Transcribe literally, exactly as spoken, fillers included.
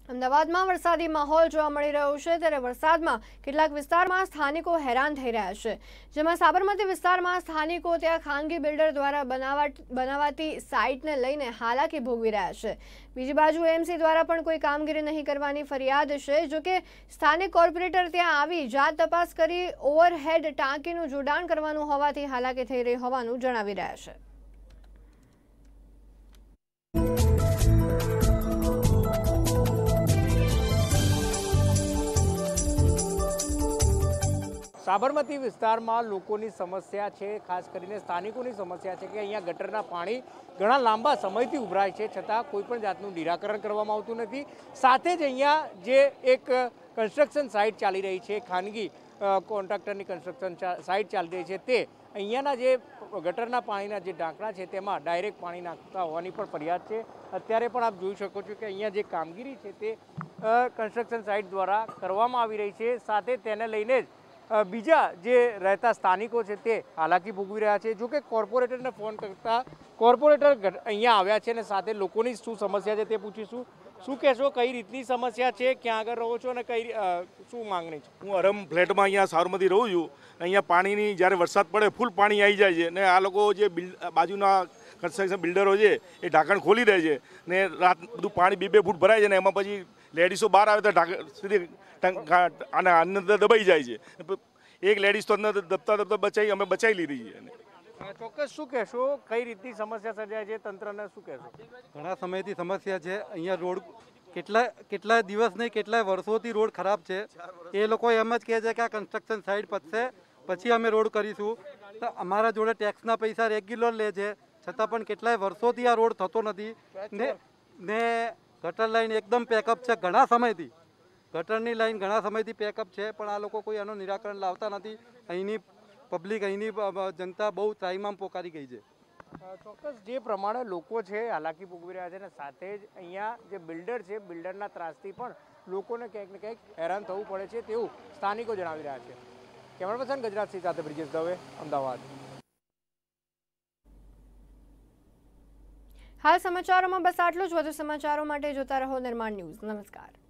અમદાવાદમાં વરસાદી માહોલ જોવા મળી રહ્યો છે, ત્યારે વરસાદમાં કેટલાક વિસ્તારમાં સ્થાનિકો હેરાન થઈ રહ્યા છે, જેમાં સાબરમતી વિસ્તારમાં સ્થાનિકો ત્યાં ખાનગી બિલ્ડર દ્વારા બનાવાતી સાઇટને લઈને હાલાકી ભોગવી રહ્યા છે। બીજી બાજુ એમસી દ્વારા પણ કોઈ કામગીરી નહીં કરવાની ફરિયાદ છે। જોકે સ્થાનિક કોર્પોરેટર ત્યાં આવી જાત તપાસ કરી ઓવરહેડ ટાંકીનું જોડાણ કરવાનું હોવાથી હાલાકી થઈ રહી હોવાનું જણાવી રહ્યા છે। સાબરમતી વિસ્તારમાં લોકોની સમસ્યા છે, ખાસ કરીને સ્થાનિકોની સમસ્યા છે કે અહીંયા ગટરના પાણી ઘણા લાંબા સમયથી ઉભરાય છે, છતાં કોઈ પણ જાતનું નિરાકરણ કરવામાં આવતું નથી। સાથે જ અહીંયા જે એક કન્સ્ટ્રક્શન સાઇટ ચાલી રહી છે, ખાનગી કોન્ટ્રાક્ટરની કન્સ્ટ્રક્શન સાઇટ ચાલી રહી છે, તે અહીંયાના જે ગટરના પાણીના જે ઢાંકણા છે તેમાં ડાયરેક્ટ પાણી નાખતા હોવાની પણ ફરિયાદ છે। અત્યારે પણ આપ જોઈ શકો છો કે અહીંયા જે કામગીરી છે તે કન્સ્ટ્રક્શન સાઇટ દ્વારા કરવામાં આવી રહી છે। સાથે તેને લઈને જ બીજા જે રહેતા સ્થાનિકો છે તે હાલાકી ભોગવી રહ્યા છે। જો કે કોર્પોરેટરને ફોન કરતા કોર્પોરેટર અહીંયા આવ્યા છે અને સાથે લોકોની શું સમસ્યા છે તે પૂછીશું। શું કહેશો, કઈ રીતની સમસ્યા છે, ક્યાં આગળ રહો છો અને કઈ શું માંગણી છે? હું અરમ ફ્લેટમાં અહીંયા સાબરમતી રહું છું। અહીંયા પાણીની જ્યારે વરસાદ પડે ફૂલ પાણી આવી જાય છે ને આ લોકો જે બાજુના કન્સ્ટ્રક્શન બિલ્ડરો છે એ ઢાંકણ ખોલી દે છે ને રાત બધું પાણી બે બે ફૂટ ભરાય છે ને એમાં પછી લેડીઝો બહાર આવે તો ઢાંકણ સીધી અને અંદર દબાઈ જાય છે। એક લેડીઝ તો અંદર દબતા દબતા બચાવી અમે બચાવી લીધી છે। ચોક્કસ શું કહેશો, કઈ રીતની સમસ્યા સર્જાય છે, તંત્રને શું કહેશો? ઘણા સમયથી સમસ્યા છે। અહીંયા રોડ કેટલા કેટલા દિવસ નહીં કેટલાય વર્ષોથી રોડ ખરાબ છે। એ લોકો એમ જ કહે છે કે આ કન્સ્ટ્રક્શન સાઇટ પતશે પછી અમે રોડ કરીશું। તો અમારા જોડે ટેક્સના પૈસા રેગ્યુલર લે છે, છતાં પણ કેટલાય વર્ષોથી આ રોડ થતો નથી ને ને ગટર લાઈન એકદમ પેકઅપ છે ઘણા સમયથી। ગટરની લાઈન ઘણા સમયથી પેકઅપ છે, પણ આ લોકો કોઈ આનું નિરાકરણ લાવતા નથી। અહીંની પબ્લિક અહીંની જનતા બહુ ત્રાહિમામ પોકારી ગઈ છે। ચોક્કસ જે પ્રમાણે લોકો છે હાલાકી ભોગવી રહ્યા છે અને સાથે જ અહીંયા જે બિલ્ડર છે બિલ્ડરના ત્રાસથી પણ લોકોને ક્યાંક ને ક્યાંક હેરાન થવું પડે છે તેવું સ્થાનિકો જણાવી રહ્યા છે। કેમેરા પર્સન ગુજરાતસિંહ સાથે બ્રિજેશ દવે, અમદાવાદ। હાલ સમાચારોમાં બસ આટલું જ। વધુ સમાચારો માટે જોતા રહો નિર્માણ ન્યૂઝ। નમસ્કાર।